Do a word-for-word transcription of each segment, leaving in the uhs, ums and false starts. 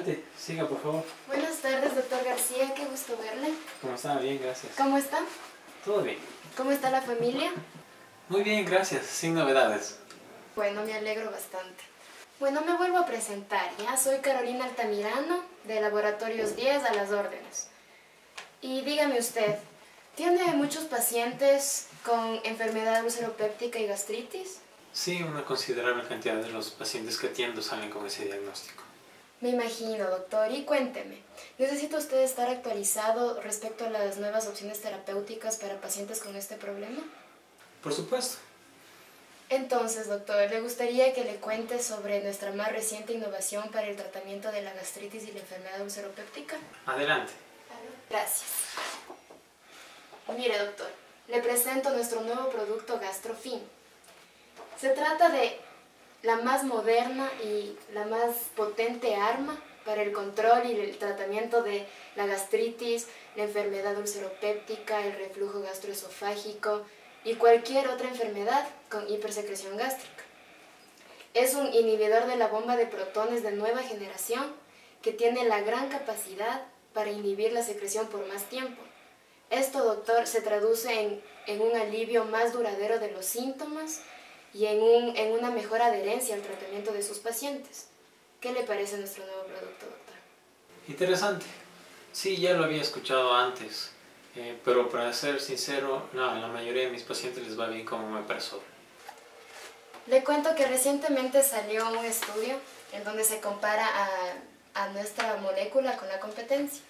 Adelante, siga por favor. Buenas tardes, doctor García, qué gusto verle. ¿Cómo está? Bien, gracias. ¿Cómo está? Todo bien. ¿Cómo está la familia? Muy bien, gracias, sin novedades. Bueno, me alegro bastante. Bueno, me vuelvo a presentar, ¿ya? Soy Carolina Altamirano, de Laboratorios diez, a las órdenes. Y dígame usted, ¿tiene muchos pacientes con enfermedad ulceropéptica y gastritis? Sí, una considerable cantidad de los pacientes que atiendo salen con ese diagnóstico. Me imagino, doctor. Y cuénteme, ¿necesita usted estar actualizado respecto a las nuevas opciones terapéuticas para pacientes con este problema? Por supuesto. Entonces, doctor, ¿le gustaría que le cuente sobre nuestra más reciente innovación para el tratamiento de la gastritis y la enfermedad ulceropéptica? Adelante. Gracias. Mire, doctor, le presento nuestro nuevo producto GastroFin. Se trata de la más moderna y la más potente arma para el control y el tratamiento de la gastritis, la enfermedad ulceropéptica, el reflujo gastroesofágico y cualquier otra enfermedad con hipersecreción gástrica. Es un inhibidor de la bomba de protones de nueva generación que tiene la gran capacidad para inhibir la secreción por más tiempo. Esto, doctor, se traduce en, en un alivio más duradero de los síntomas y en, un, en una mejor adherencia al tratamiento de sus pacientes. ¿Qué le parece nuestro nuevo producto, doctor? Interesante. Sí, ya lo había escuchado antes, eh, pero para ser sincero, no, a la mayoría de mis pacientes les va bien como omeprazol. Le cuento que recientemente salió un estudio en donde se compara a, a nuestra molécula con la competencia.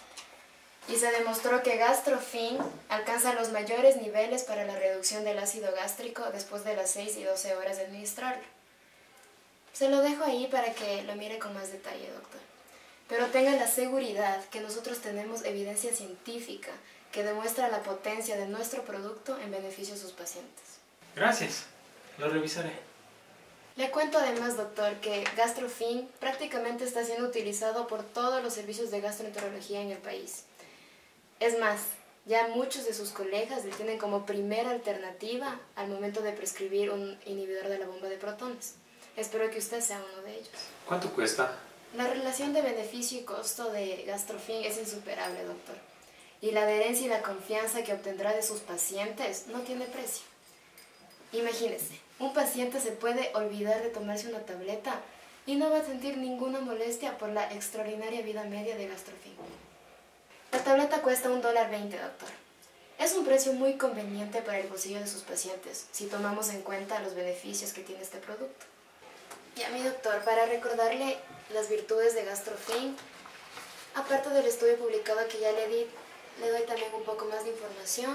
Y se demostró que GastroFin alcanza los mayores niveles para la reducción del ácido gástrico después de las seis y doce horas de administrarlo. Se lo dejo ahí para que lo mire con más detalle, doctor. Pero tenga la seguridad que nosotros tenemos evidencia científica que demuestra la potencia de nuestro producto en beneficio de sus pacientes. Gracias, lo revisaré. Le cuento además, doctor, que GastroFin prácticamente está siendo utilizado por todos los servicios de gastroenterología en el país. Es más, ya muchos de sus colegas le tienen como primera alternativa al momento de prescribir un inhibidor de la bomba de protones. Espero que usted sea uno de ellos. ¿Cuánto cuesta? La relación de beneficio y costo de GastroFin es insuperable, doctor. Y la adherencia y la confianza que obtendrá de sus pacientes no tiene precio. Imagínese, un paciente se puede olvidar de tomarse una tableta y no va a sentir ninguna molestia por la extraordinaria vida media de GastroFin. La tableta cuesta un dólar veinte, doctor. Es un precio muy conveniente para el bolsillo de sus pacientes, si tomamos en cuenta los beneficios que tiene este producto. Y a mi doctor, para recordarle las virtudes de GastroFin, aparte del estudio publicado que ya le di, le doy también un poco más de información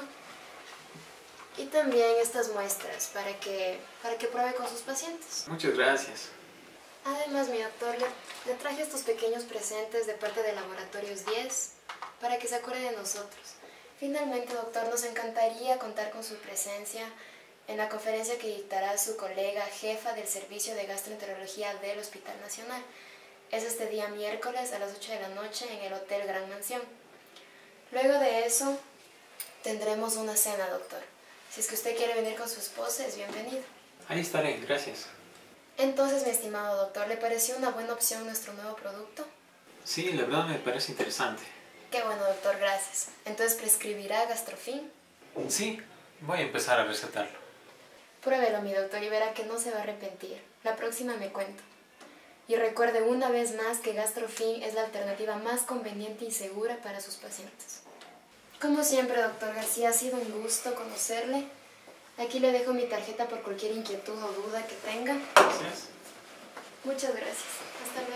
y también estas muestras para que, para que pruebe con sus pacientes. Muchas gracias. Además, mi doctor, le, le traje estos pequeños presentes de parte de Laboratorios diez para que se acuerde de nosotros. Finalmente, doctor, nos encantaría contar con su presencia en la conferencia que dictará su colega jefa del Servicio de Gastroenterología del Hospital Nacional. Es este día miércoles a las ocho de la noche en el Hotel Gran Mansión. Luego de eso, tendremos una cena, doctor. Si es que usted quiere venir con su esposa, es bienvenido. Ahí estaré, gracias. Entonces, mi estimado doctor, ¿le pareció una buena opción nuestro nuevo producto? Sí, la verdad me parece interesante. Qué bueno, doctor, gracias. Entonces, ¿prescribirá GastroFin? Sí, voy a empezar a recetarlo. Pruébelo, mi doctor, y verá que no se va a arrepentir. La próxima me cuento. Y recuerde una vez más que GastroFin es la alternativa más conveniente y segura para sus pacientes. Como siempre, doctor García, ha sido un gusto conocerle. Aquí le dejo mi tarjeta por cualquier inquietud o duda que tenga. Gracias. Muchas gracias. Hasta luego.